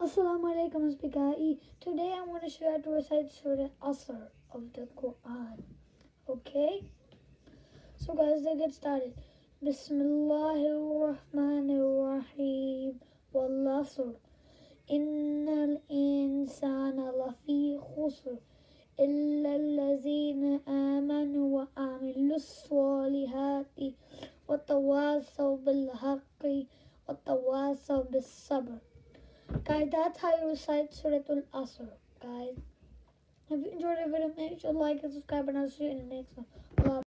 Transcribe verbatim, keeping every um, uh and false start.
Assalamu alaikum, Speakai. Today I'm going to show you how to recite Surah Asr of the Quran. Okay? So guys, let's get started. Bismillahir Rahmanir Rahim. Wal Asr. Innal insana lafi khusr. Illa allazina amanu wa amilus salihati. Wa tawasaw bil haqqi. Wa tawasaw bis sabr. Guys, that's how you recite Surah Al-Asr, guys. If you enjoyed the video, make sure to like and subscribe, and I'll see you in the next one.